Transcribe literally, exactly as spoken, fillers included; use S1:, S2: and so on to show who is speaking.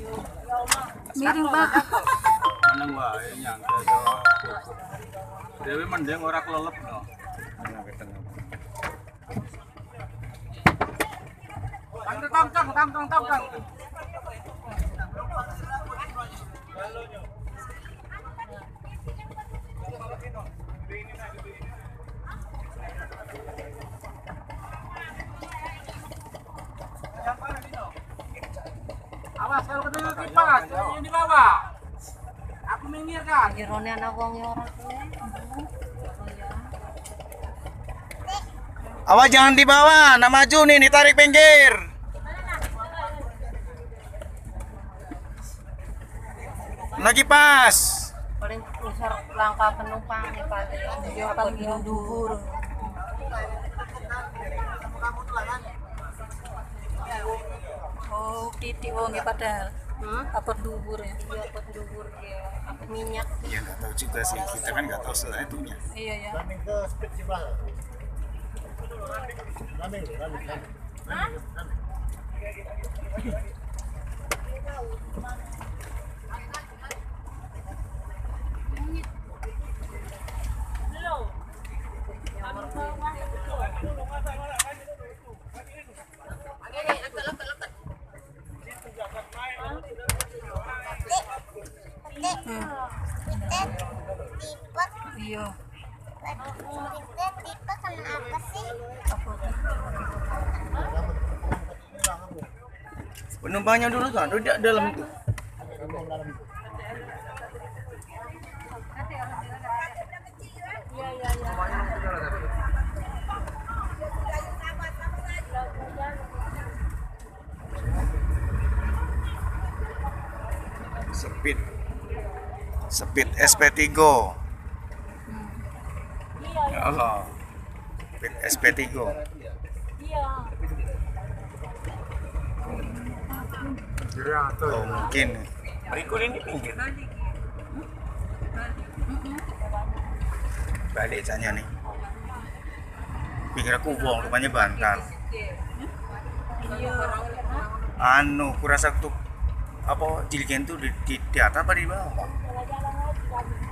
S1: Miring, Pak.
S2: Nang wae nyangka yo. Dewe mending ora kelelep no. Tang tang tang tang tang tang. Awas kalau ketemu kipas, yang di bawah. Aku minggir kan.
S1: Jerone ana wong ora kuwi.
S3: Awas jangan di bawah, nah maju nih, ditarik pinggir. Lagi pas.
S1: Paling besar langkah penumpang nih paling. Yo paling dhuwur. Oh, titik wonge padahal. Hmm? Apa dhuwur ya? Iya, apa dhuwur ya. Apa minyak.
S3: Ya nggak tahu juga sih, kita kan nggak tahu selanjutnya.
S1: Iya ya. Iya.
S4: Tipe kena apa sih?
S3: Penumpangnya dulu kan, tidak dalam itu. Speed, speed S P tiga. Ya Allah, speed S P tiga. Oh mungkin berikut ini pinggir. Balik tanya nih. Pikir aku bohong, rupanya bantal. Anu, kurasa tuh apa jilikan tuh di, di, di atas apa di bawah?